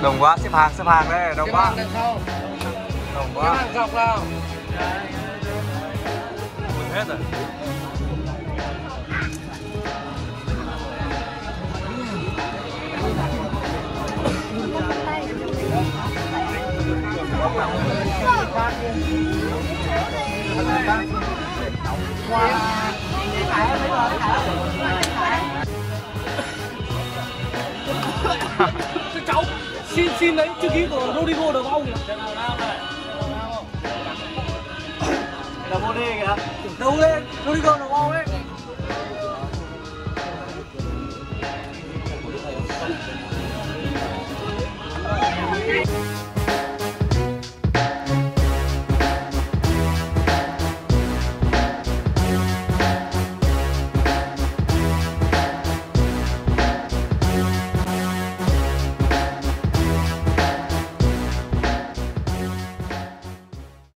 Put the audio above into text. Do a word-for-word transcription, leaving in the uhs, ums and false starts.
Đông quá, xếp hàng, xếp hàng đây, đông quá. Đông quá. Hàng dọc nào. Hết rồi. Cháu xin xin lấy chữ ký của Rodrigo được không? Là vô đi kìa. Đâu lên, Rodrigo được không ấy?